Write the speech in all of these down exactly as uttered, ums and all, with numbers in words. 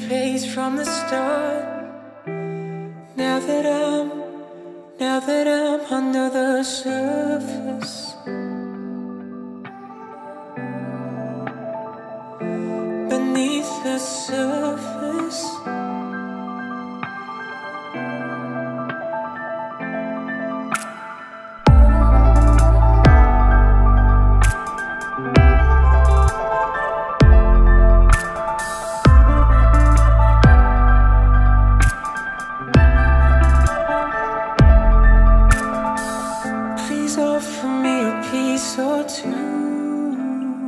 place from the start. Now that I'm, now that I'm under the surface, beneath the surface. Offer me a piece or two.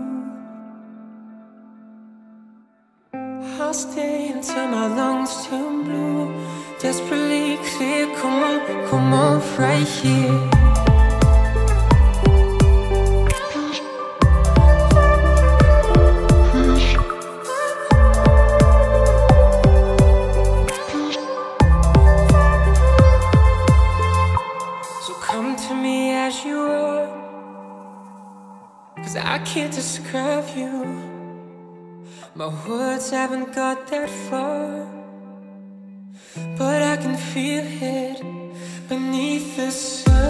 I'll stay until my lungs turn blue. Desperately clear, come on, come on, right here. I can't describe you. My words haven't got that far, but I can feel it beneath the surface.